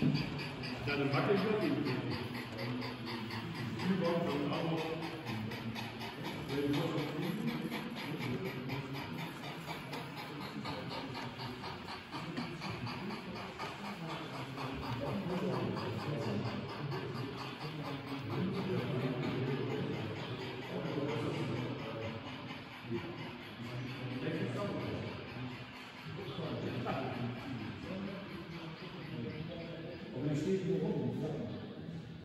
Ja, dann wackel ich noch die. Überhaupt dann auch. Aber da steht nur rum.